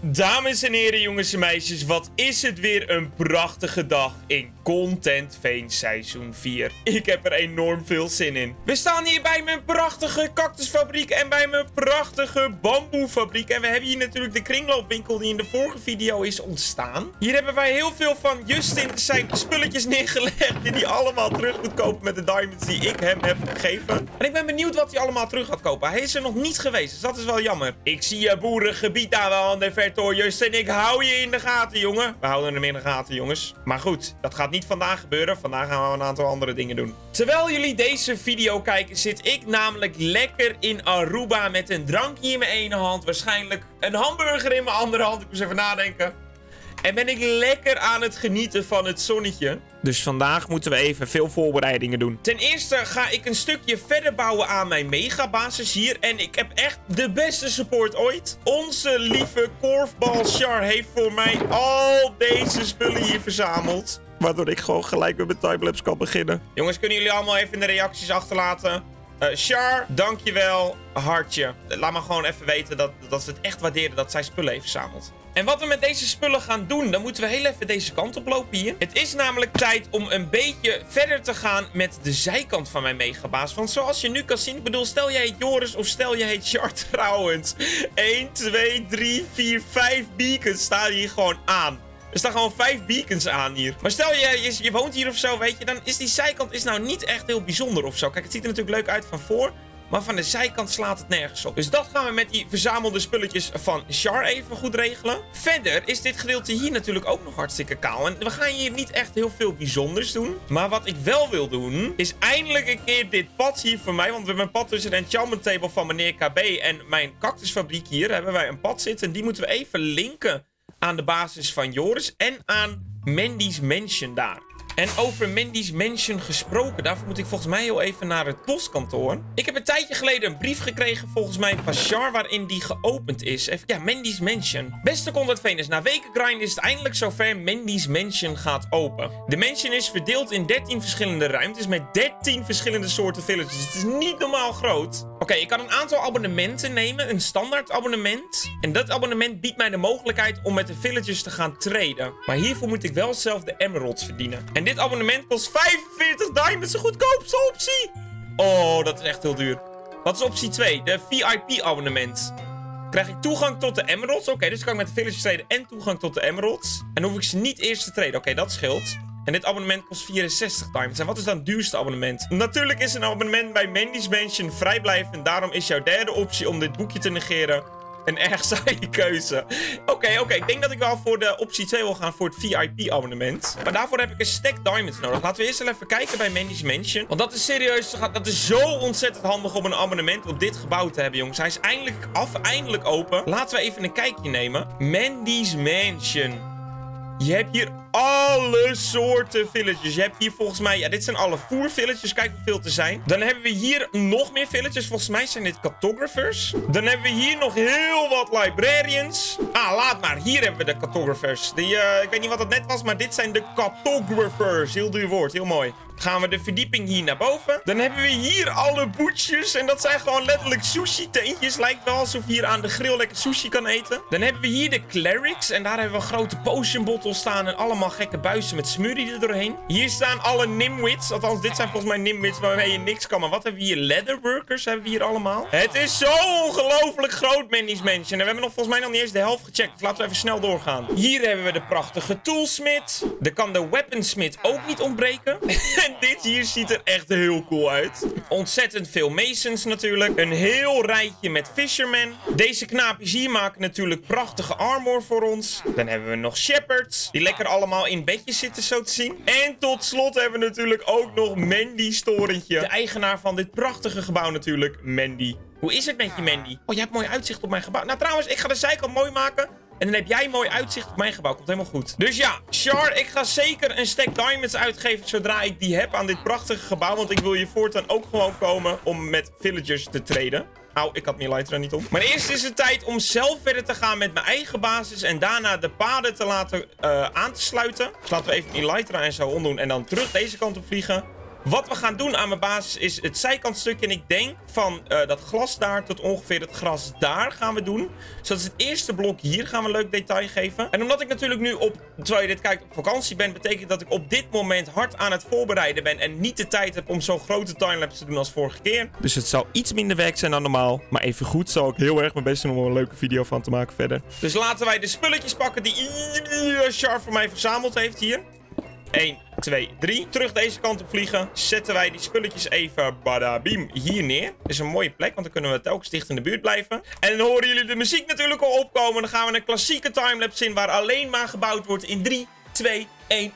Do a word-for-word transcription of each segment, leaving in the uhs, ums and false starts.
Dames en heren, jongens en meisjes, wat is het weer een prachtige dag in Content Veen seizoen vier. Ik heb er enorm veel zin in. We staan hier bij mijn prachtige cactusfabriek en bij mijn prachtige bamboefabriek. En we hebben hier natuurlijk de kringloopwinkel die in de vorige video is ontstaan. Hier hebben wij heel veel van Justin zijn spulletjes neergelegd die hij allemaal terug moet kopen met de diamonds die ik hem heb gegeven. En ik ben benieuwd wat hij allemaal terug gaat kopen. Hij is er nog niet geweest, dus dat is wel jammer. Ik zie je boerengebied daar wel aan de verte hoor, Justin. Ik hou je in de gaten, jongen. We houden hem in de gaten, jongens. Maar goed, dat gaat niet vandaag gebeuren. Vandaag gaan we een aantal andere dingen doen. Terwijl jullie deze video kijken, zit ik namelijk lekker in Aruba met een drankje in mijn ene hand. Waarschijnlijk een hamburger in mijn andere hand. Ik moest even nadenken. En ben ik lekker aan het genieten van het zonnetje. Dus vandaag moeten we even veel voorbereidingen doen. Ten eerste ga ik een stukje verder bouwen aan mijn megabasis hier. En ik heb echt de beste support ooit. Onze lieve korfbal Char heeft voor mij al deze spullen hier verzameld. Waardoor ik gewoon gelijk met mijn timelapse kan beginnen. Jongens, kunnen jullie allemaal even in de reacties achterlaten? Uh, Char, dankjewel. Hartje. Laat me gewoon even weten dat, dat ze het echt waarderen dat zij spullen heeft verzameld. En wat we met deze spullen gaan doen, dan moeten we heel even deze kant op lopen hier. Het is namelijk tijd om een beetje verder te gaan met de zijkant van mijn megabaas. Want zoals je nu kan zien, ik bedoel, stel jij heet Joris of stel je heet Char trouwens. één, twee, drie, vier, vijf beacons staan hier gewoon aan. Er staan gewoon vijf beacons aan hier. Maar stel je, je, je woont hier of zo, weet je, dan is die zijkant is nou niet echt heel bijzonder of zo. Kijk, het ziet er natuurlijk leuk uit van voor. Maar van de zijkant slaat het nergens op. Dus dat gaan we met die verzamelde spulletjes van Char even goed regelen. Verder is dit gedeelte hier natuurlijk ook nog hartstikke kaal. En we gaan hier niet echt heel veel bijzonders doen. Maar wat ik wel wil doen, is eindelijk een keer dit pad hier voor mij. Want we hebben een pad tussen de enchantment table van meneer K B en mijn cactusfabriek hier. Hebben wij een pad zitten. En die moeten we even linken aan de basis van Joris en aan Mandy's Mansion daar. En over Mandy's Mansion gesproken, daarvoor moet ik volgens mij heel even naar het postkantoor. Ik heb een tijdje geleden een brief gekregen volgens mij van Char waarin die geopend is. Even, ja, Mandy's Mansion. Beste Content Venus, na weken grind is het eindelijk zover. Mandy's Mansion gaat open. De mansion is verdeeld in dertien verschillende ruimtes met dertien verschillende soorten villages. Het is niet normaal groot. Oké, okay, ik kan een aantal abonnementen nemen, een standaard abonnement. En dat abonnement biedt mij de mogelijkheid om met de villagers te gaan traden. Maar hiervoor moet ik wel zelf de emeralds verdienen. En dit abonnement kost vijfenveertig diamonds, de goedkoopste optie. Oh, dat is echt heel duur. Wat is optie twee? De V I P abonnement. Krijg ik toegang tot de emeralds? Oké, okay, dus kan ik met de villagers traden en toegang tot de emeralds. En dan hoef ik ze niet eerst te traden. Oké, okay, dat scheelt. En dit abonnement kost vierenzestig diamonds. En wat is dan het duurste abonnement? Natuurlijk is een abonnement bij Mandy's Mansion vrijblijvend. Daarom is jouw derde optie om dit boekje te negeren een erg saaie keuze. Oké, okay, oké. Okay. Ik denk dat ik wel voor de optie twee wil gaan voor het V I P abonnement. Maar daarvoor heb ik een stack diamonds nodig. Laten we eerst even kijken bij Mandy's Mansion. Want dat is serieus, dat is zo ontzettend handig om een abonnement op dit gebouw te hebben, jongens. Hij is eindelijk af, eindelijk open. Laten we even een kijkje nemen. Mandy's Mansion. Je hebt hier alle soorten villages. Je hebt hier volgens mij... Ja, dit zijn alle voervillages. Kijk hoeveel te zijn. Dan hebben we hier nog meer villages. Volgens mij zijn dit cartographers. Dan hebben we hier nog heel wat librarians. Ah, laat maar. Hier hebben we de cartographers. Die, uh, ik weet niet wat het net was, maar dit zijn de cartographers. Heel duur woord. Heel mooi. Gaan we de verdieping hier naar boven. Dan hebben we hier alle butchers. En dat zijn gewoon letterlijk sushi-teentjes. Lijkt wel alsof je hier aan de grill lekker sushi kan eten. Dan hebben we hier de clerics. En daar hebben we grote potion bottles staan. En allemaal gekke buizen met smurrie er doorheen. Hier staan alle nimwits. Althans, dit zijn volgens mij nimwits waarmee je niks kan. Maar wat hebben we hier? Leatherworkers hebben we hier allemaal. Het is zo ongelooflijk groot, Mandy's Mansion. En we hebben nog volgens mij nog niet eens de helft gecheckt. Dus laten we even snel doorgaan. Hier hebben we de prachtige toolsmith. Er kan de weaponsmith ook niet ontbreken. En dit hier ziet er echt heel cool uit. Ontzettend veel masons natuurlijk. Een heel rijtje met fishermen. Deze knaapjes hier maken natuurlijk prachtige armor voor ons. Dan hebben we nog shepherds. Die lekker allemaal in bedjes zitten zo te zien. En tot slot hebben we natuurlijk ook nog Mandy's torentje. De eigenaar van dit prachtige gebouw natuurlijk, Mandy. Hoe is het met je, Mandy? Oh, je hebt mooi uitzicht op mijn gebouw. Nou trouwens, ik ga de zijkant mooi maken. En dan heb jij mooi uitzicht op mijn gebouw. Komt helemaal goed. Dus ja, Char, ik ga zeker een stack diamonds uitgeven zodra ik die heb aan dit prachtige gebouw. Want ik wil je voortaan ook gewoon komen om met villagers te traden. Auw, ik had mijn elytra niet op. Maar eerst is het tijd om zelf verder te gaan met mijn eigen basis. En daarna de paden te laten uh, aan te sluiten. Dus laten we even mijn elytra en zo omdoen. En dan terug deze kant op vliegen. Wat we gaan doen aan mijn basis is het zijkantstukje. En ik denk van uh, dat glas daar tot ongeveer het gras daar gaan we doen. Dus dat is het eerste blok hier. Gaan we een leuk detail geven. En omdat ik natuurlijk nu op, terwijl je dit kijkt, op vakantie ben, betekent dat ik op dit moment hard aan het voorbereiden ben. En niet de tijd heb om zo'n grote timelapse te doen als vorige keer. Dus het zou iets minder werk zijn dan normaal. Maar even goed zal ik heel erg mijn best doen om er een leuke video van te maken verder. Dus laten wij de spulletjes pakken die Char voor mij verzameld heeft hier. één, twee, drie. Terug deze kant op vliegen. Zetten wij die spulletjes even badabiem hier neer. Dat is een mooie plek, want dan kunnen we telkens dicht in de buurt blijven. En dan horen jullie de muziek natuurlijk al opkomen. Dan gaan we een klassieke timelapse in waar alleen maar gebouwd wordt in drie, twee, één.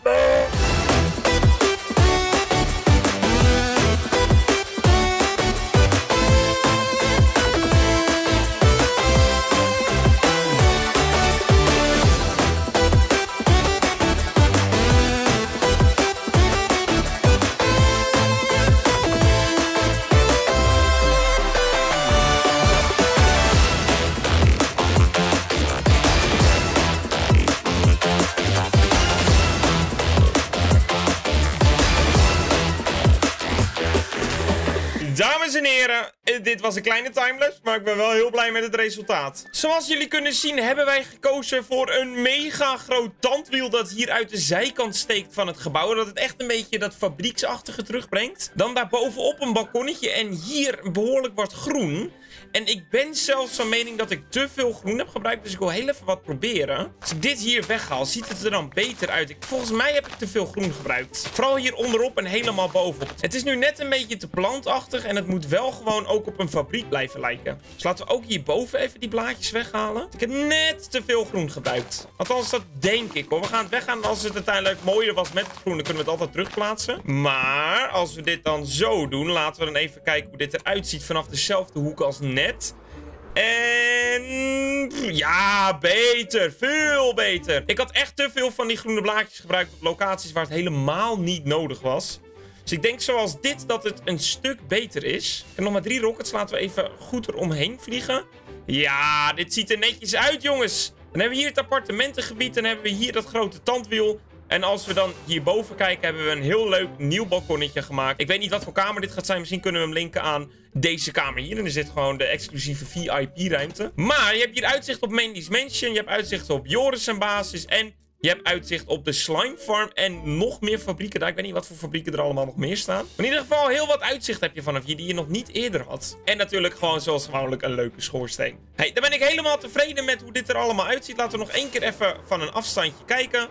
Dames en heren, dit was een kleine timelapse, maar ik ben wel heel blij met het resultaat. Zoals jullie kunnen zien hebben wij gekozen voor een mega groot tandwiel dat hier uit de zijkant steekt van het gebouw. Dat het echt een beetje dat fabrieksachtige terugbrengt. Dan daarbovenop een balkonnetje en hier behoorlijk wat groen. En ik ben zelfs van mening dat ik te veel groen heb gebruikt, dus ik wil heel even wat proberen. Als ik dit hier weghaal, ziet het er dan beter uit. Ik, volgens mij heb ik te veel groen gebruikt. Vooral hier onderop en helemaal bovenop. Het is nu net een beetje te plantachtig en het moet wel gewoon ook op een fabriek blijven lijken. Dus laten we ook hierboven even die blaadjes weghalen. Ik heb net te veel groen gebruikt. Althans, dat denk ik hoor. We gaan het weggaan. Als het uiteindelijk mooier was met het groen, dan kunnen we het altijd terugplaatsen. Maar als we dit dan zo doen, laten we dan even kijken hoe dit eruit ziet vanaf dezelfde hoek als net. En ja, beter. Veel beter. Ik had echt te veel van die groene blaadjes gebruikt op locaties waar het helemaal niet nodig was. Dus ik denk zoals dit dat het een stuk beter is. En nog maar drie rockets. Laten we even goed eromheen vliegen. Ja, dit ziet er netjes uit, jongens. Dan hebben we hier het appartementengebied. Dan hebben we hier dat grote tandwiel. En als we dan hierboven kijken, hebben we een heel leuk nieuw balkonnetje gemaakt. Ik weet niet wat voor kamer dit gaat zijn. Misschien kunnen we hem linken aan deze kamer hier. En er zit gewoon de exclusieve V I P-ruimte. Maar je hebt hier uitzicht op Mandy's Mansion. Je hebt uitzicht op Joris en basis. En je hebt uitzicht op de Slime Farm. En nog meer fabrieken daar. Ik weet niet wat voor fabrieken er allemaal nog meer staan. Maar in ieder geval heel wat uitzicht heb je vanaf hier die je nog niet eerder had. En natuurlijk gewoon zoals gewoonlijk een leuke schoorsteen. Hey, dan ben ik helemaal tevreden met hoe dit er allemaal uitziet. Laten we nog één keer even van een afstandje kijken.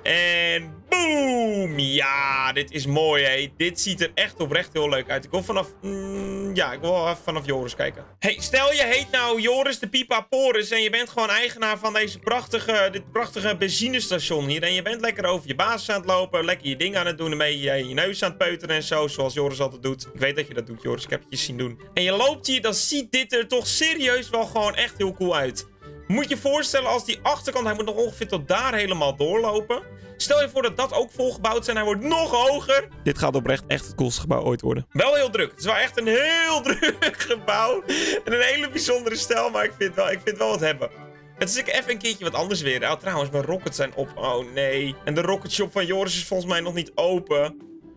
En boom! Ja, dit is mooi, hé. Dit ziet er echt oprecht heel leuk uit. Ik wil vanaf... Mm, ja, ik wil even vanaf Joris kijken. Hey, stel je heet nou Joris de Pipa Porus en je bent gewoon eigenaar van deze prachtige, dit prachtige benzinestation hier. En je bent lekker over je basis aan het lopen, lekker je ding aan het doen, ermee je, je neus aan het peuteren en zo, zoals Joris altijd doet. Ik weet dat je dat doet, Joris. Ik heb het je zien doen. En je loopt hier, dan ziet dit er toch serieus wel gewoon echt heel cool uit. Moet je voorstellen als die achterkant, hij moet nog ongeveer tot daar helemaal doorlopen. Stel je voor dat dat ook volgebouwd zijn. Hij wordt nog hoger. Dit gaat oprecht echt het coolste gebouw ooit worden. Wel heel druk. Het is wel echt een heel druk gebouw. En een hele bijzondere stijl. Maar ik vind wel, ik vind wel wat hebben. Het is even een keertje wat anders weer. Oh, trouwens, mijn rockets zijn op. Oh nee. En de rocket shop van Joris is volgens mij nog niet open.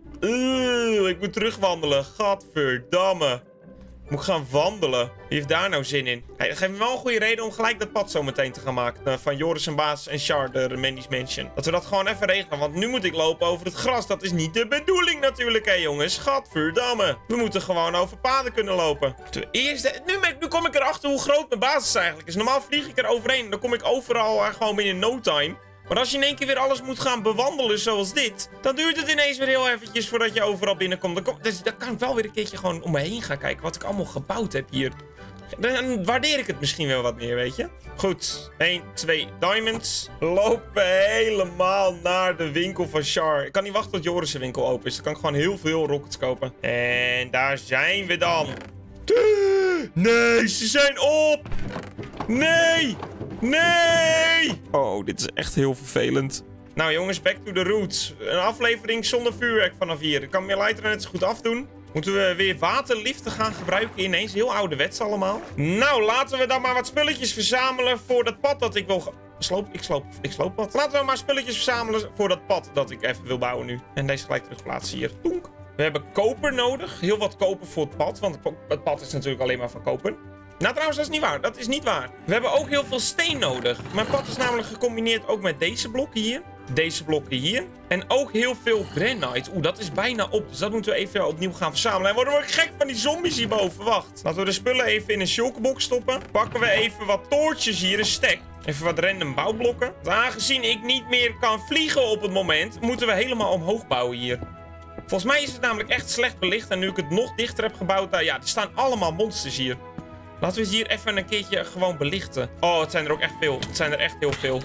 Uh, ik moet terugwandelen. Gadverdamme. Moet ik gaan wandelen. Wie heeft daar nou zin in? Hey, dat geeft me wel een goede reden om gelijk dat pad zo meteen te gaan maken. Uh, van Joris en Baas en Char, de Mandy's Mansion. Dat we dat gewoon even regelen. Want nu moet ik lopen over het gras. Dat is niet de bedoeling natuurlijk, hè jongens. Gadverdamme. We moeten gewoon over paden kunnen lopen. Eerst, nu, nu kom ik erachter hoe groot mijn basis eigenlijk is. Normaal vlieg ik er overheen. Dan kom ik overal uh, gewoon binnen no time. Maar als je in één keer weer alles moet gaan bewandelen zoals dit, dan duurt het ineens weer heel eventjes voordat je overal binnenkomt. Dan, kom, dus, dan kan ik wel weer een keertje gewoon om me heen gaan kijken wat ik allemaal gebouwd heb hier. Dan waardeer ik het misschien wel wat meer, weet je. Goed, één, twee diamonds. Lopen helemaal naar de winkel van Char. Ik kan niet wachten tot Joris' winkel open is. Dan kan ik gewoon heel veel rockets kopen. En daar zijn we dan. Nee, ze zijn op! Nee! Nee! Oh, dit is echt heel vervelend. Nou jongens, back to the roots. Een aflevering zonder vuurwerk vanaf hier. Ik kan meer lighter net zo goed afdoen. Moeten we weer waterliften gaan gebruiken ineens? Heel ouderwets allemaal. Nou, laten we dan maar wat spulletjes verzamelen voor dat pad dat ik wil... Sloop, ik sloop, ik slooppad. Laten we maar spulletjes verzamelen voor dat pad dat ik even wil bouwen nu. En deze gelijk terugplaatsen hier. Tonk. We hebben koper nodig. Heel wat koper voor het pad. Want het pad is natuurlijk alleen maar van koper. Nou, trouwens, dat is niet waar. Dat is niet waar. We hebben ook heel veel steen nodig. Mijn pad is namelijk gecombineerd ook met deze blokken hier. Deze blokken hier. En ook heel veel granite. Oeh, dat is bijna op. Dus dat moeten we even opnieuw gaan verzamelen. En worden we gek van die zombies hierboven. Wacht. Laten we de spullen even in een shulkerbox stoppen. Pakken we even wat toortjes hier. Een stack. Even wat random bouwblokken. Aangezien ik niet meer kan vliegen op het moment, moeten we helemaal omhoog bouwen hier. Volgens mij is het namelijk echt slecht belicht. En nu ik het nog dichter heb gebouwd, daar, ja, er staan allemaal monsters hier. Laten we het hier even een keertje gewoon belichten. Oh, het zijn er ook echt veel. Het zijn er echt heel veel.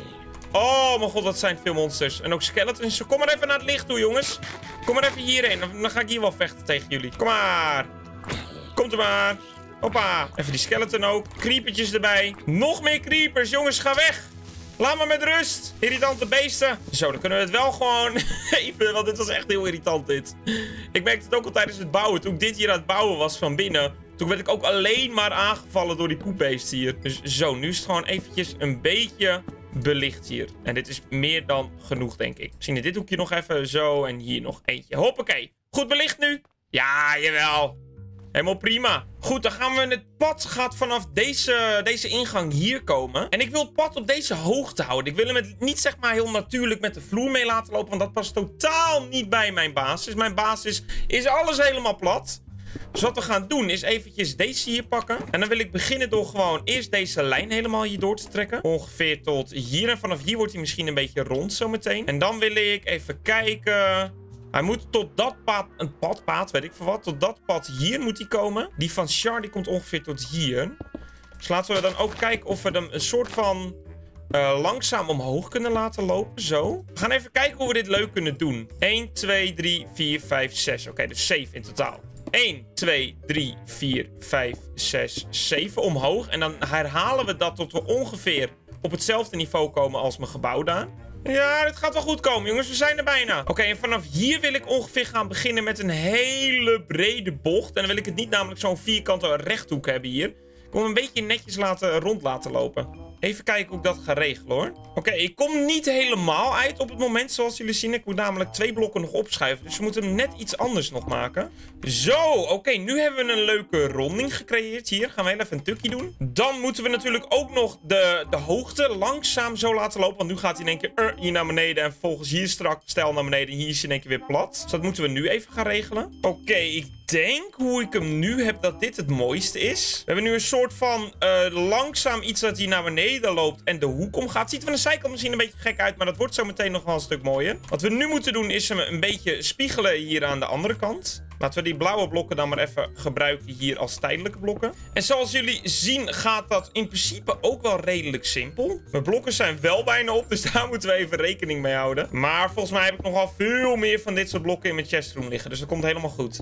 Oh mijn god, dat zijn veel monsters. En ook skeletons. Kom maar even naar het licht toe, jongens. Kom maar even hierheen. Dan ga ik hier wel vechten tegen jullie. Kom maar. Komt er maar. Hoppa. Even die skeleton ook. Creepertjes erbij. Nog meer creepers. Jongens, ga weg. Laat me met rust. Irritante beesten. Zo, dan kunnen we het wel gewoon even. Want dit was echt heel irritant, dit. Ik merkte het ook al tijdens het bouwen. Toen ik dit hier aan het bouwen was van binnen. Toen werd ik ook alleen maar aangevallen door die poepbeesten hier. Dus zo, nu is het gewoon eventjes een beetje belicht hier. En dit is meer dan genoeg, denk ik. Misschien in dit hoekje nog even zo. En hier nog eentje. Hoppakee. Goed belicht nu? Ja, jawel. Helemaal prima. Goed, dan gaan we... Het pad gaat vanaf deze, deze ingang hier komen. En ik wil het pad op deze hoogte houden. Ik wil hem het niet zeg maar heel natuurlijk met de vloer mee laten lopen. Want dat past totaal niet bij mijn basis. Mijn basis is alles helemaal plat. Dus wat we gaan doen is eventjes deze hier pakken. En dan wil ik beginnen door gewoon eerst deze lijn helemaal hier door te trekken. Ongeveer tot hier. En vanaf hier wordt hij misschien een beetje rond zometeen. En dan wil ik even kijken... Hij moet tot dat pad, een padpaad, weet ik veel wat. Tot dat pad hier moet hij komen. Die van Char, die komt ongeveer tot hier. Dus laten we dan ook kijken of we hem een soort van uh, langzaam omhoog kunnen laten lopen. Zo. We gaan even kijken hoe we dit leuk kunnen doen. één, twee, drie, vier, vijf, zes. Oké, okay, dus zeven in totaal. één, twee, drie, vier, vijf, zes, zeven omhoog. En dan herhalen we dat tot we ongeveer op hetzelfde niveau komen als mijn gebouw daar. Ja, dit gaat wel goed komen, jongens. We zijn er bijna. Oké, okay, en vanaf hier wil ik ongeveer gaan beginnen met een hele brede bocht. En dan wil ik het niet namelijk zo'n vierkante rechthoek hebben hier. Ik wil hem een beetje netjes laten, rond laten lopen. Even kijken hoe ik dat ga regelen, hoor. Oké, okay, ik kom niet helemaal uit op het moment, zoals jullie zien. Ik moet namelijk twee blokken nog opschuiven. Dus we moeten hem net iets anders nog maken. Zo, oké, okay, nu hebben we een leuke ronding gecreëerd. Hier gaan we heel even een tukje doen. Dan moeten we natuurlijk ook nog de, de hoogte langzaam zo laten lopen. Want nu gaat hij in één keer uh, hier naar beneden. En vervolgens hier strak stijl naar beneden. En hier is hij in één keer weer plat. Dus dat moeten we nu even gaan regelen. Oké, okay, ik denk hoe ik hem nu heb dat dit het mooiste is. We hebben nu een soort van uh, langzaam iets dat hier naar beneden loopt en de hoek omgaat. Het ziet van de zijkant misschien een beetje gek uit, maar dat wordt zo meteen nog wel een stuk mooier. Wat we nu moeten doen is hem een beetje spiegelen hier aan de andere kant. Laten we die blauwe blokken dan maar even gebruiken hier als tijdelijke blokken. En zoals jullie zien gaat dat in principe ook wel redelijk simpel. Mijn blokken zijn wel bijna op, dus daar moeten we even rekening mee houden. Maar volgens mij heb ik nogal veel meer van dit soort blokken in mijn chestroom liggen. Dus dat komt helemaal goed.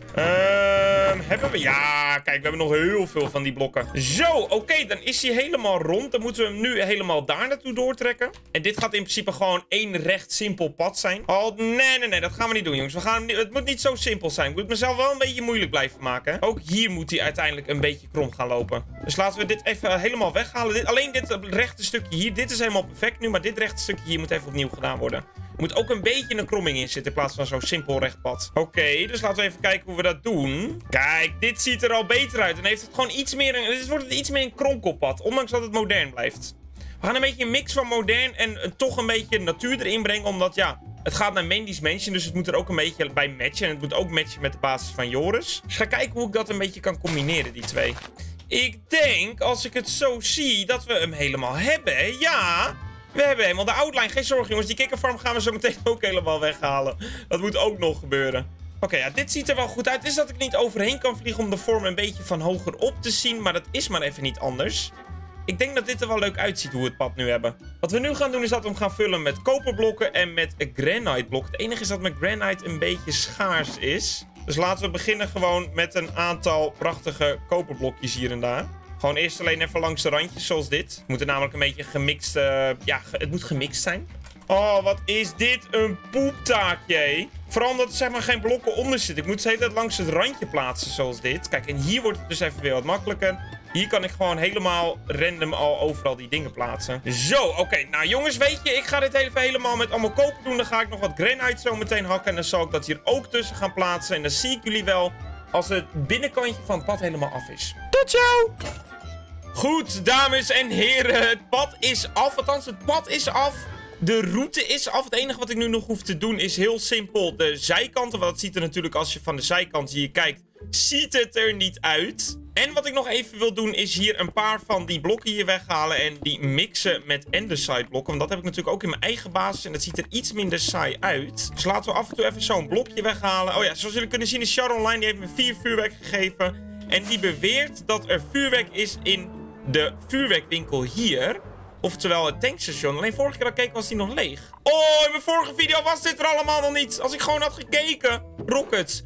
Ehm, hebben we... Ja, kijk, we hebben nog heel veel van die blokken. Zo, oké, okay, dan is hij helemaal rond. Dan moeten we hem nu helemaal daar naartoe doortrekken. En dit gaat in principe gewoon één recht simpel pad zijn. Oh, nee, nee, nee, dat gaan we niet doen, jongens. We gaan, het moet niet zo simpel zijn. Ik moet mezelf wel een beetje moeilijk blijven maken. Ook hier moet hij uiteindelijk een beetje krom gaan lopen. Dus laten we dit even helemaal weghalen. Dit, alleen dit rechte stukje hier, dit is helemaal perfect nu. Maar dit rechte stukje hier moet even opnieuw gedaan worden. Er moet ook een beetje een kromming in zitten in plaats van zo'n simpel recht pad. Oké, okay, dus laten we even kijken hoe we dat doen. Kijk, dit ziet er al beter uit. En heeft het gewoon iets meer een, dit wordt het iets meer een kronkelpad. Ondanks dat het modern blijft. We gaan een beetje een mix van modern en uh, toch een beetje natuur erin brengen. Omdat ja, het gaat naar Mandy's Mansion. Dus het moet er ook een beetje bij matchen. En het moet ook matchen met de basis van Joris. Dus ga kijken hoe ik dat een beetje kan combineren, die twee. Ik denk, als ik het zo zie, dat we hem helemaal hebben. Ja, we hebben helemaal de outline. Geen zorgen, jongens. Die kikkerfarm gaan we zo meteen ook helemaal weghalen. Dat moet ook nog gebeuren. Oké, okay, ja, dit ziet er wel goed uit. Het is dat ik niet overheen kan vliegen om de vorm een beetje van hoger op te zien. Maar dat is maar even niet anders. Ik denk dat dit er wel leuk uitziet hoe we het pad nu hebben. Wat we nu gaan doen is dat we hem gaan vullen met koperblokken en met granite blokken. Het enige is dat mijn granite een beetje schaars is. Dus laten we beginnen gewoon met een aantal prachtige koperblokjes hier en daar. Gewoon eerst alleen even langs de randjes zoals dit. Het moet er namelijk een beetje gemixt... Uh, ja, het moet gemixt zijn. Oh, wat is dit een poeptaakje. Vooral omdat er zeg maar geen blokken onder zitten. Ik moet ze de hele tijd langs het randje plaatsen zoals dit. Kijk, en hier wordt het dus even weer wat makkelijker. Hier kan ik gewoon helemaal random al overal die dingen plaatsen. Zo, oké. Okay. Nou jongens, weet je, ik ga dit even helemaal met allemaal koper doen. Dan ga ik nog wat granite zo meteen hakken. En dan zal ik dat hier ook tussen gaan plaatsen. En dan zie ik jullie wel als het binnenkantje van het pad helemaal af is. Tot zo! Goed, dames en heren. Het pad is af. Althans, het pad is af. De route is af. Het enige wat ik nu nog hoef te doen is heel simpel de zijkanten. Want dat ziet er natuurlijk, als je van de zijkant hier kijkt, ziet het er niet uit. En wat ik nog even wil doen is hier een paar van die blokken hier weghalen en die mixen met andesite blokken. Want dat heb ik natuurlijk ook in mijn eigen basis en dat ziet er iets minder saai uit. Dus laten we af en toe even zo'n blokje weghalen. Oh ja, zoals jullie kunnen zien is Char Online, die heeft me vier vuurwerk gegeven. En die beweert dat er vuurwerk is in de vuurwerkwinkel hier. Oftewel het tankstation. Alleen vorige keer dat ik keek was die nog leeg. Oh, in mijn vorige video was dit er allemaal nog niet. Als ik gewoon had gekeken. Rockets.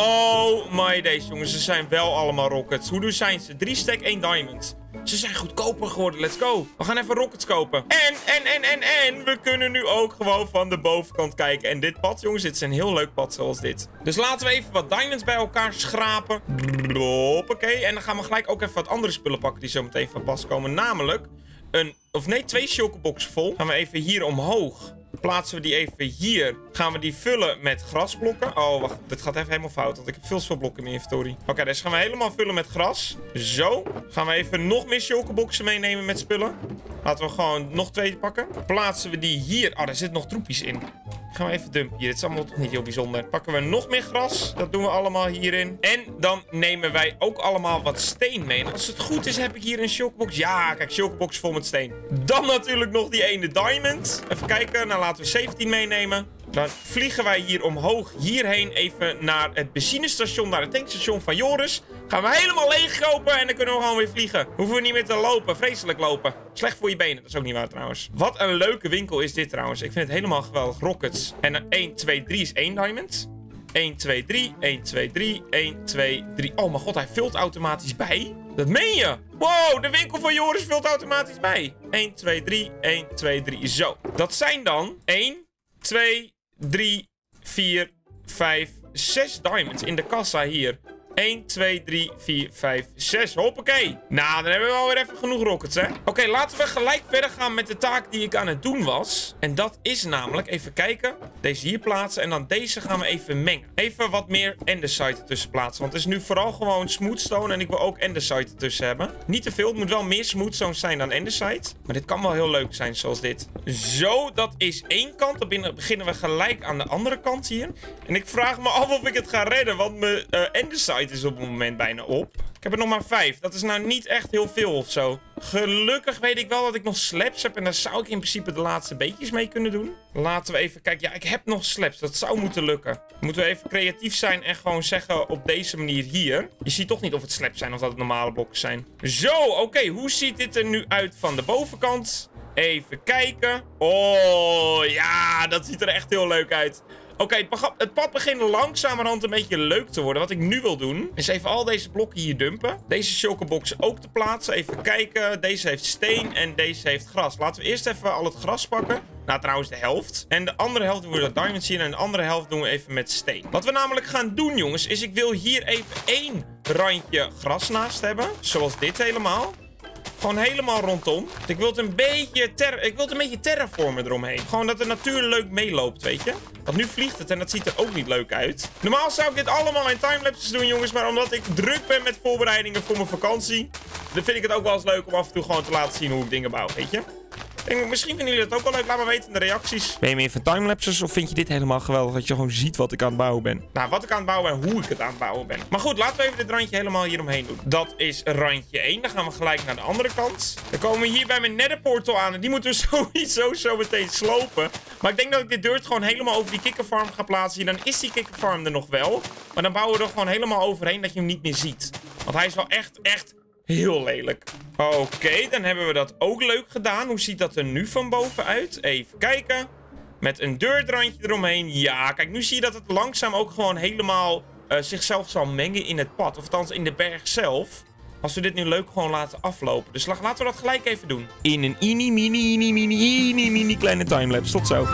Oh my days, jongens. Ze zijn wel allemaal rockets. Hoe duur zijn ze? drie stack, één diamond. Ze zijn goedkoper geworden. Let's go. We gaan even rockets kopen. En, en, en, en, en. We kunnen nu ook gewoon van de bovenkant kijken. En dit pad, jongens. Dit is een heel leuk pad zoals dit. Dus laten we even wat diamonds bij elkaar schrapen. Hoppakee. En dan gaan we gelijk ook even wat andere spullen pakken die zo meteen van pas komen. Namelijk een, of nee, twee shulkerboxen vol. Gaan we even hier omhoog. Plaatsen we die even hier. Gaan we die vullen met grasblokken. Oh, wacht. Dit gaat even helemaal fout. Want ik heb veel te veel blokken in mijn inventory. Oké, okay, dus gaan we helemaal vullen met gras. Zo. Gaan we even nog meer shulkerboxen meenemen met spullen. Laten we gewoon nog twee pakken. Plaatsen we die hier. Oh, daar zitten nog troepjes in. Gaan we even dumpen hier. Dit is allemaal toch niet heel bijzonder. Pakken we nog meer gras. Dat doen we allemaal hierin. En dan nemen wij ook allemaal wat steen mee. En als het goed is, heb ik hier een shulkerbox. Ja, kijk, shulkerbox vol met steen. Dan natuurlijk nog die ene diamond. Even kijken. Nou, laten we zeventien meenemen. Dan vliegen wij hier omhoog, hierheen even naar het benzinestation, naar het tankstation van Joris. Gaan we helemaal leegkopen en dan kunnen we gewoon weer vliegen. Hoeven we niet meer te lopen, vreselijk lopen. Slecht voor je benen, dat is ook niet waar trouwens. Wat een leuke winkel is dit trouwens. Ik vind het helemaal geweldig. Rockets. En dan één, twee, drie is één diamond. één, twee, drie, één, twee, drie, één, twee, drie. Oh mijn god, hij vult automatisch bij. Dat meen je? Wow, de winkel van Joris vult automatisch bij. één, twee, drie, één, twee, drie. Zo. Dat zijn dan één, twee, drie, vier, vijf, zes diamonds in de kassa hier. één, twee, drie, vier, vijf, zes. Hoppakee. Nou, dan hebben we wel weer even genoeg rockets, hè. Oké, okay, laten we gelijk verder gaan met de taak die ik aan het doen was. En dat is namelijk, even kijken. Deze hier plaatsen en dan deze gaan we even mengen. Even wat meer andesite ertussen plaatsen. Want het is nu vooral gewoon smoothstone en ik wil ook andesite ertussen hebben. Niet te veel, het moet wel meer smoothstone zijn dan andesite. Maar dit kan wel heel leuk zijn, zoals dit. Zo, dat is één kant. Dan beginnen we gelijk aan de andere kant hier. En ik vraag me af of ik het ga redden, want mijn uh, andesite is op het moment bijna op. Ik heb er nog maar vijf. Dat is nou niet echt heel veel of zo. Gelukkig weet ik wel dat ik nog slabs heb. En daar zou ik in principe de laatste beetjes mee kunnen doen. Laten we even kijken. Ja, ik heb nog slabs. Dat zou moeten lukken. Moeten we even creatief zijn en gewoon zeggen op deze manier hier. Je ziet toch niet of het slabs zijn of dat het normale blokken zijn. Zo, oké. Okay. Hoe ziet dit er nu uit van de bovenkant? Even kijken. Oh, ja. Dat ziet er echt heel leuk uit. Oké, okay, het, het pad begint langzamerhand een beetje leuk te worden. Wat ik nu wil doen, is even al deze blokken hier dumpen. Deze shulkerbox ook te plaatsen. Even kijken. Deze heeft steen en deze heeft gras. Laten we eerst even al het gras pakken. Nou, trouwens de helft. En de andere helft doen we dat diamonds hier. En de andere helft doen we even met steen. Wat we namelijk gaan doen, jongens, is ik wil hier even één randje gras naast hebben. Zoals dit helemaal. Gewoon helemaal rondom. Ik wil het een beetje ter ik wil het een beetje terraformen eromheen. Gewoon dat de natuur leuk meeloopt, weet je. Want nu vliegt het en dat ziet er ook niet leuk uit. Normaal zou ik dit allemaal in timelapses doen, jongens. Maar omdat ik druk ben met voorbereidingen voor mijn vakantie, dan vind ik het ook wel eens leuk om af en toe gewoon te laten zien hoe ik dingen bouw, weet je. Denk, misschien vinden jullie dat ook wel leuk. Laat maar weten in de reacties. Ben je meer van timelapses of vind je dit helemaal geweldig? Dat je gewoon ziet wat ik aan het bouwen ben. Nou, wat ik aan het bouwen en hoe ik het aan het bouwen ben. Maar goed, laten we even dit randje helemaal hieromheen doen. Dat is randje één. Dan gaan we gelijk naar de andere kant. Dan komen we hier bij mijn netherportal aan. En die moeten we sowieso zo meteen slopen. Maar ik denk dat ik dit dirt gewoon helemaal over die kikkerfarm ga plaatsen. Dan is die kikkerfarm er nog wel. Maar dan bouwen we er gewoon helemaal overheen dat je hem niet meer ziet. Want hij is wel echt, echt heel lelijk. Oké, okay, dan hebben we dat ook leuk gedaan. Hoe ziet dat er nu van boven uit? Even kijken. Met een dirtrandje eromheen. Ja, kijk, nu zie je dat het langzaam ook gewoon helemaal uh, zichzelf zal mengen in het pad. Of althans in de berg zelf. Als we dit nu leuk gewoon laten aflopen. Dus laten we dat gelijk even doen. In een mini, mini, mini, mini, mini, mini kleine timelapse. Tot zo.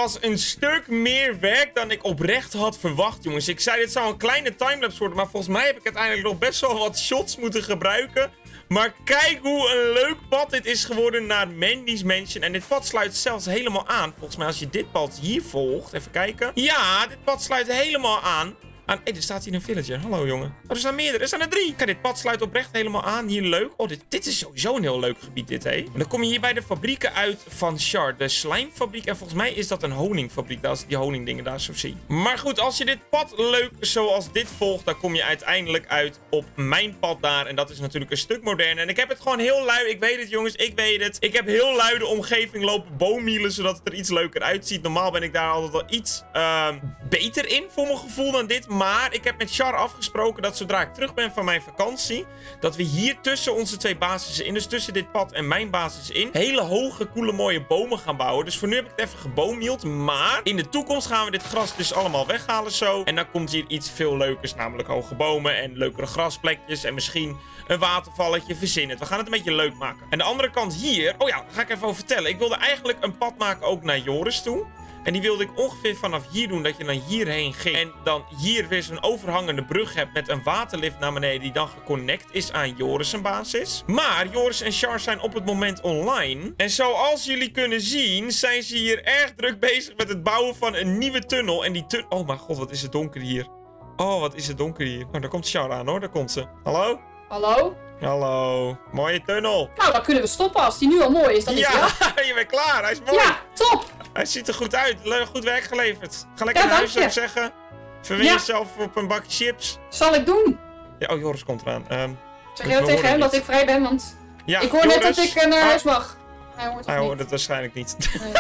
was een stuk meer werk dan ik oprecht had verwacht, jongens. Ik zei, dit zou een kleine timelapse worden, maar volgens mij heb ik uiteindelijk nog best wel wat shots moeten gebruiken. Maar kijk hoe een leuk pad dit is geworden naar Mandy's Mansion. En dit pad sluit zelfs helemaal aan. Volgens mij als je dit pad hier volgt, even kijken. Ja, dit pad sluit helemaal aan. Hé, hey, er staat hier een villager. Hallo, jongen. Oh, er zijn meerdere. Er zijn er drie. Kijk, dit pad sluit oprecht helemaal aan. Hier leuk. Oh, dit, dit is sowieso een heel leuk gebied, dit, hé. En dan kom je hier bij de fabrieken uit van Char. De slijmfabriek. En volgens mij is dat een honingfabriek. Als ik die honingdingen daar zo zie. Maar goed, als je dit pad leuk zoals dit volgt, dan kom je uiteindelijk uit op mijn pad daar. En dat is natuurlijk een stuk moderner. En ik heb het gewoon heel lui. Ik weet het, jongens. Ik weet het. Ik heb heel lui de omgeving lopen boommielen, zodat het er iets leuker uitziet. Normaal ben ik daar altijd wel iets uh, beter in, voor mijn gevoel, dan dit. Maar ik heb met Char afgesproken dat zodra ik terug ben van mijn vakantie, dat we hier tussen onze twee basissen in, dus tussen dit pad en mijn basis in, hele hoge, coole, mooie bomen gaan bouwen. Dus voor nu heb ik het even geboommield. Maar in de toekomst gaan we dit gras dus allemaal weghalen zo. En dan komt hier iets veel leukers, namelijk hoge bomen en leukere grasplekjes en misschien een watervalletje. Verzin het. We gaan het een beetje leuk maken. En de andere kant hier, oh ja, daar ga ik even over vertellen. Ik wilde eigenlijk een pad maken ook naar Joris toe. En die wilde ik ongeveer vanaf hier doen, dat je dan hierheen ging. En dan hier weer zo'n overhangende brug hebt met een waterlift naar beneden die dan geconnect is aan Joris' basis. Maar Joris en Char zijn op het moment online. En zoals jullie kunnen zien, zijn ze hier erg druk bezig met het bouwen van een nieuwe tunnel. En die tunnel... Oh mijn god, wat is het donker hier. Oh, wat is het donker hier. Nou, daar komt Char aan hoor, daar komt ze. Hallo? Hallo? Hallo. Mooie tunnel. Nou, dan kunnen we stoppen als die nu al mooi is. Dan is ja, hij je bent klaar. Hij is mooi. Ja, top. Hij ziet er goed uit. Leuk, goed werk geleverd. Ga lekker Ja, naar huis, zou dank ik je. zeggen. Verwin Ja. jezelf op een bakje chips. Zal ik doen. Ja, oh, Joris komt eraan. Um, Zeg je ook tegen hem dat ik vrij ben, want ja, ik hoor net dat ik uh, naar Ah, huis mag. Hij hoort het Hij niet. hoort het waarschijnlijk niet. Nee.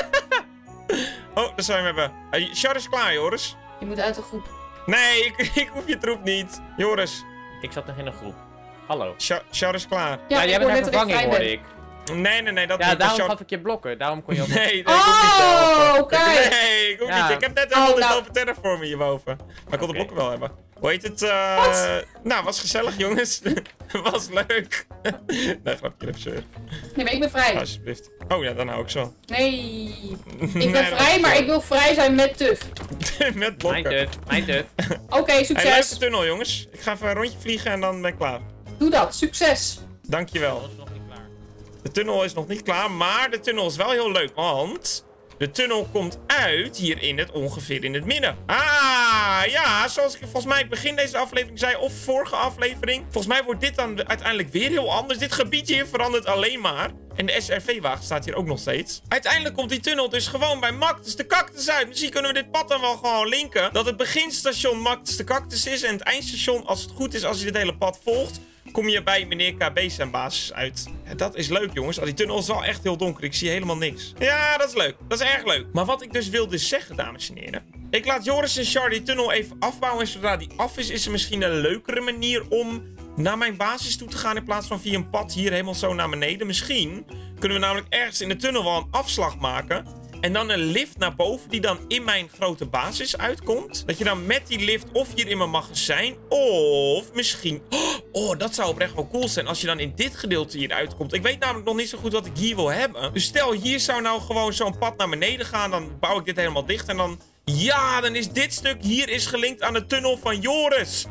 Oh, daar zijn we hebben. Uh, Char is klaar, Joris. Je moet uit de groep. Nee, ik, ik hoef je troep niet. Joris, Ik zat nog in een groep. Hallo. Char, Char is klaar. Ja, Ja, ik jij hoor bent net haar dat ik vervanging, vrij hoorde ben. ik. Nee, nee, nee. Dat Ja, niet. daarom Char... gaf ik je blokken. Daarom kon je ook... Nee, nee, ik hoef niet te Oh, helpen. oké. Nee, ik hoef Ja. niet. Ik heb net Oh, helemaal nou. lopen terraformen hierboven. Maar ik wil de Oké. blokken wel hebben. Hoe heet het? Uh... Wat? Nou, was gezellig, jongens. Was leuk. Nee, grapje, even zeur. Nee, maar ik ben vrij. Alsjeblieft. Oh ja, dan hou ik zo. Nee. Ik Nee, ben dat vrij, is maar zo. ik wil vrij zijn met tuf. Met Mijn blokken. tuf, mijn tuf. Oké, Hey, succes. leuke tunnel, jongens. Ik ga even een rondje vliegen en dan ben ik klaar. Doe dat, succes. Dankjewel. Dat is nog niet klaar. De tunnel is nog niet klaar, maar de tunnel is wel heel leuk, want de tunnel komt uit hier in het ongeveer in het midden. Ah, ja, zoals ik volgens mij begin deze aflevering zei, of vorige aflevering. Volgens mij wordt dit dan uiteindelijk weer heel anders. Dit gebied hier verandert alleen maar. En de S R V-wagen staat hier ook nog steeds. Uiteindelijk komt die tunnel dus gewoon bij Mactus de Cactus uit. Misschien kunnen we dit pad dan wel gewoon linken. Dat het beginstation Mactus de Cactus is. En het eindstation, als het goed is, als je dit hele pad volgt, kom je bij meneer K B zijn basis uit. Ja, dat is leuk, jongens. Oh, die tunnel is wel echt heel donker. Ik zie helemaal niks. Ja, dat is leuk. Dat is erg leuk. Maar wat ik dus wilde zeggen, dames en heren. Ik laat Joris en Char die tunnel even afbouwen. En zodra die af is, is er misschien een leukere manier om naar mijn basis toe te gaan. In plaats van via een pad hier helemaal zo naar beneden. Misschien kunnen we namelijk ergens in de tunnel wel een afslag maken. En dan een lift naar boven die dan in mijn grote basis uitkomt. Dat je dan met die lift of hier in mijn magazijn of misschien... Oh, dat zou oprecht wel cool zijn als je dan in dit gedeelte hier uitkomt. Ik weet namelijk nog niet zo goed wat ik hier wil hebben. Dus stel hier zou nou gewoon zo'n pad naar beneden gaan. Dan bouw ik dit helemaal dicht en dan... Ja, dan is dit stuk hier is gelinkt aan de tunnel van Joris.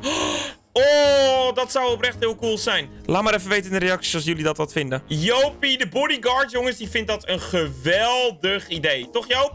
Oh, dat zou oprecht heel cool zijn. Laat maar even weten in de reacties als jullie dat wat vinden. Jopie, de bodyguard, jongens, die vindt dat een geweldig idee. Toch, Joop?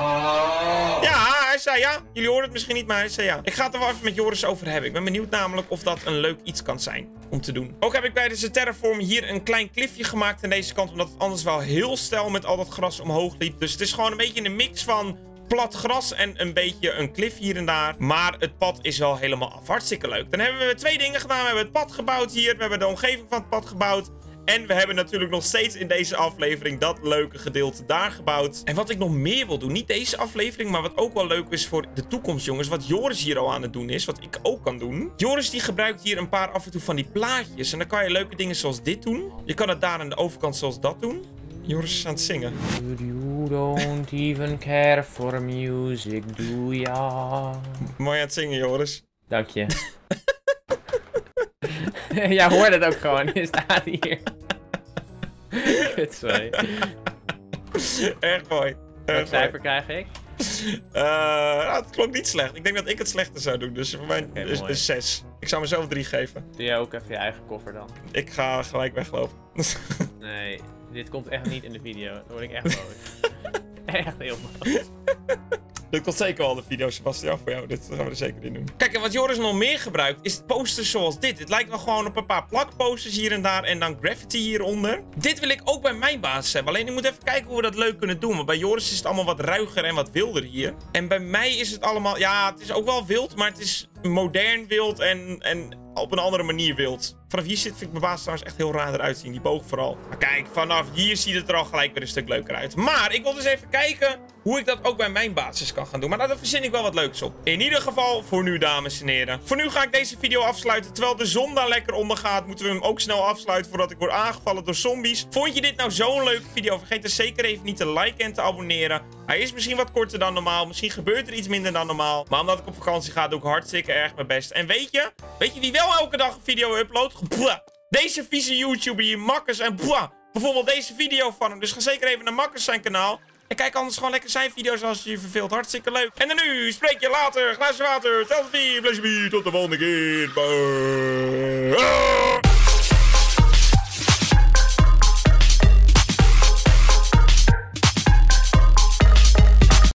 Ja, hij zei ja. Jullie horen het misschien niet, maar hij zei ja. Ik ga het er wel even met Joris over hebben. Ik ben benieuwd namelijk of dat een leuk iets kan zijn om te doen. Ook heb ik bij deze terraform hier een klein klifje gemaakt aan deze kant. Omdat het anders wel heel steil met al dat gras omhoog liep. Dus het is gewoon een beetje een mix van plat gras en een beetje een klif hier en daar. Maar het pad is wel helemaal af. Hartstikke leuk. Dan hebben we twee dingen gedaan. We hebben het pad gebouwd hier. We hebben de omgeving van het pad gebouwd. En we hebben natuurlijk nog steeds in deze aflevering dat leuke gedeelte daar gebouwd. En wat ik nog meer wil doen, niet deze aflevering, maar wat ook wel leuk is voor de toekomst, jongens. Wat Joris hier al aan het doen is, wat ik ook kan doen. Joris die gebruikt hier een paar af en toe van die plaatjes. En dan kan je leuke dingen zoals dit doen. Je kan het daar aan de overkant zoals dat doen. Joris is aan het zingen. You don't even care for music, do ya? Mooi aan het zingen, Joris. Dank je. Jij hoort het ook gewoon, je staat hier. Kut, sorry. Erg mooi. Welk Erg cijfer mooi. krijg ik? Uh, nou, het klonk niet slecht. Ik denk dat ik het slechter zou doen. Dus voor mij Okay, is een zes. Ik zou mezelf drie geven. Doe jij ook even je eigen koffer dan? Ik ga gelijk weglopen. Nee, dit komt echt niet in de video. Dan word ik echt boos. Echt heel boos. Dit komt zeker wel de video, Sebastian, voor jou. Dit gaan we er zeker in doen. Kijk, en wat Joris nog meer gebruikt, is posters zoals dit. Het lijkt wel gewoon op een paar plakposters hier en daar en dan graffiti hieronder. Dit wil ik ook bij mijn basis hebben. Alleen ik moet even kijken hoe we dat leuk kunnen doen. Want bij Joris is het allemaal wat ruiger en wat wilder hier. En bij mij is het allemaal, ja, het is ook wel wild, maar het is modern wild en, en op een andere manier wild. Vanaf hier zit vind ik mijn baas trouwens echt heel raar eruit zien. Die boog vooral. Maar kijk, vanaf hier ziet het er al gelijk weer een stuk leuker uit. Maar ik wil dus even kijken hoe ik dat ook bij mijn basis kan gaan doen. Maar daar verzin ik wel wat leuks op. In ieder geval voor nu, dames en heren. Voor nu ga ik deze video afsluiten. Terwijl de zon daar lekker onder gaat, moeten we hem ook snel afsluiten voordat ik word aangevallen door zombies. Vond je dit nou zo'n leuke video? Vergeet er zeker even niet te liken en te abonneren. Hij is misschien wat korter dan normaal. Misschien gebeurt er iets minder dan normaal. Maar omdat ik op vakantie ga, doe ik hartstikke erg mijn best. En weet je? Weet je wie wel elke dag een video uploadt? Blah. Deze vieze YouTuber hier, Makkers. En blah. Bijvoorbeeld deze video van hem. Dus ga zeker even naar Makkers zijn kanaal. En kijk anders gewoon lekker zijn video's als je je verveelt. Hartstikke leuk. En dan nu spreek je later. Glaasje water. Tel vier. Tot de volgende keer. Bye.